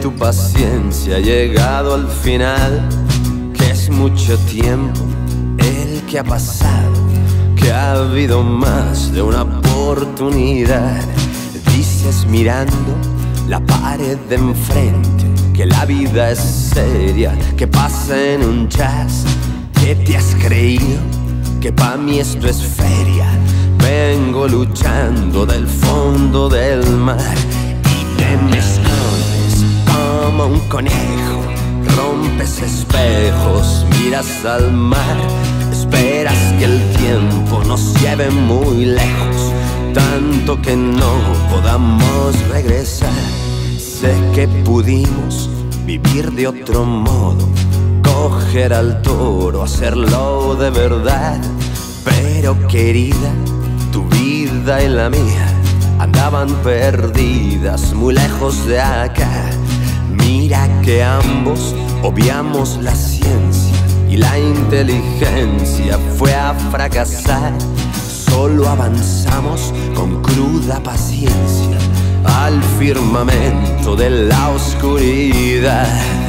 tu paciencia ha llegado al final, que es mucho tiempo el que ha pasado, que ha habido más de una oportunidad. Dices mirando la pared de enfrente que la vida es seria, que pasa en un jazz, que te has creído que pa' mí esto es feria. Vengo luchando del fondo del mar y te me escondes como un conejo. Rompes espejos, miras al mar, esperas que el tiempo nos lleve muy lejos, tanto que no podamos regresar. Sé que pudimos vivir de otro modo, coger al toro, hacerlo de verdad, pero querida, tu vida y la mía andaban perdidas muy lejos de acá. Mira que ambos obviamos la ciencia y la inteligencia fue a fracasar. Solo avanzamos con cruda paciencia al firmamento de la oscuridad.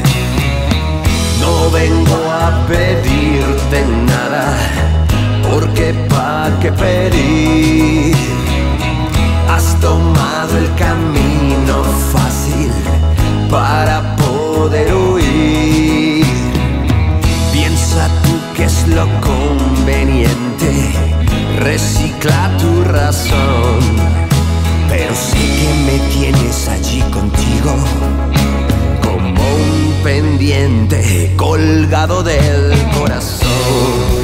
No vengo a pedirte nada, porque pa' qué pedir. Has tomado el camino fácil para poder huir. Piensa tú qué es lo conveniente, recicla tu razón, pero sé que me tienes allí contigo, como un pendiente colgado del corazón.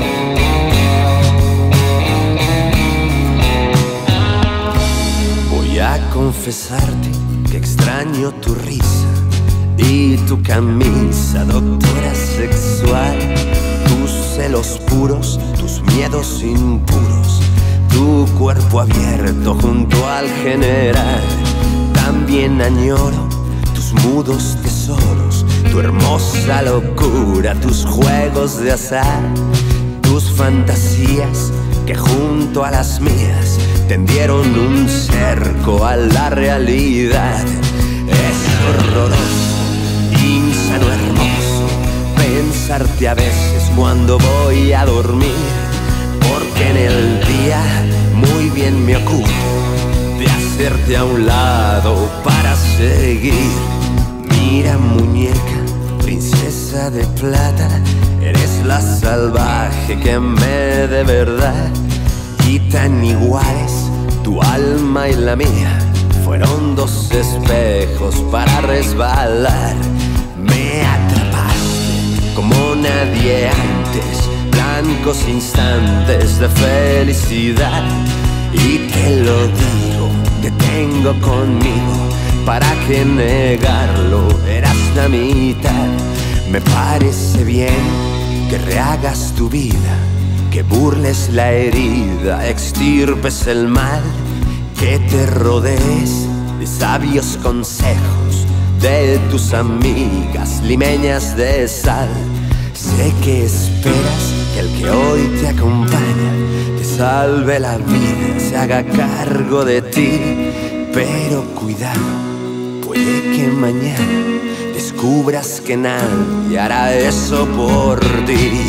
Voy a confesarte que extraño tu risa y tu camisa, doctora sexual, tus celos puros, tus miedos impuros, tu cuerpo abierto junto al general. También añoro tus mudos tesoros, tu hermosa locura, tus juegos de azar, tus fantasías que junto a las mías tendieron un cerco a la realidad. Es horroroso, insano, hermoso pensarte a veces cuando voy a dormir, porque en el día muy bien me ocupo de hacerte a un lado para seguir. Mira, muñeca, princesa de plata, eres la salvaje que amé de verdad. Y tan iguales tu alma y la mía, fueron dos espejos para resbalar. Me atrapaste como nadie antes, blancos instantes de felicidad. Y te lo digo, te tengo conmigo, ¿para qué negarlo? Eras la mitad. Me parece bien que rehagas tu vida, que burles la herida, extirpes el mal, que te rodees de sabios consejos de tus amigas limeñas de sal. Sé que esperas que el que hoy te acompaña te salve la vida, se haga cargo de ti, pero cuidado, puede que mañana descubras que nadie hará eso por ti.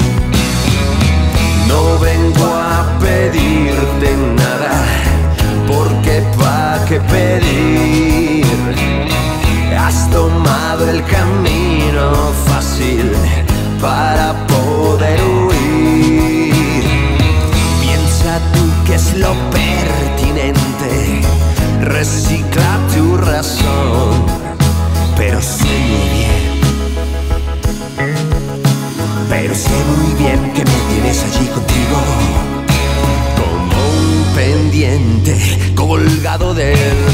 No vengo a pedirte nada, porque pa' qué pedir. Has tomado el camino fácil para poder huir. Piensa tú qué es lo pertinente, recicla tu razón, pero sé muy bien que me tienes allí contigo, como un pendiente colgado del